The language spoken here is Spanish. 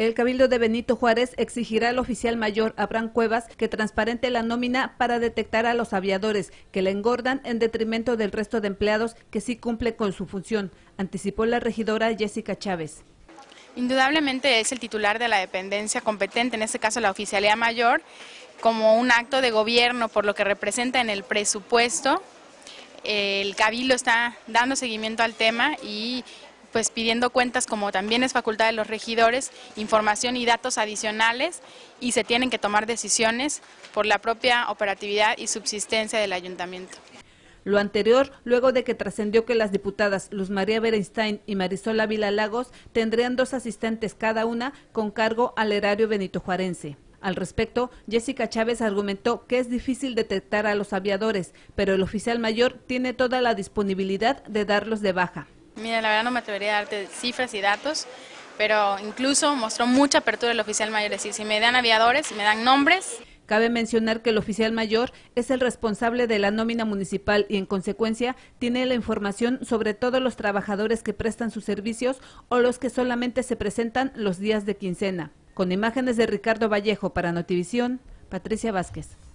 El Cabildo de Benito Juárez exigirá al oficial mayor Abraham Cuevas que transparente la nómina para detectar a los aviadores que la engordan en detrimento del resto de empleados que sí cumple con su función, anticipó la regidora Jessica Chávez. Indudablemente es el titular de la dependencia competente, en este caso la Oficialía Mayor, como un acto de gobierno por lo que representa en el presupuesto. El Cabildo está dando seguimiento al tema y pues pidiendo cuentas, como también es facultad de los regidores, información y datos adicionales, y se tienen que tomar decisiones por la propia operatividad y subsistencia del ayuntamiento. Lo anterior, luego de que trascendió que las diputadas Luz María Berenstein y Marisol Ávila Lagos tendrían 2 asistentes cada una con cargo al erario benitojuarense. Al respecto, Jessica Chávez argumentó que es difícil detectar a los aviadores, pero el oficial mayor tiene toda la disponibilidad de darlos de baja. Mira, la verdad no me atrevería a darte cifras y datos, pero incluso mostró mucha apertura el oficial mayor, es decir, si me dan aviadores, si me dan nombres. Cabe mencionar que el oficial mayor es el responsable de la nómina municipal y en consecuencia tiene la información sobre todos los trabajadores que prestan sus servicios o los que solamente se presentan los días de quincena. Con imágenes de Ricardo Vallejo para Notivisión, Patricia Vázquez.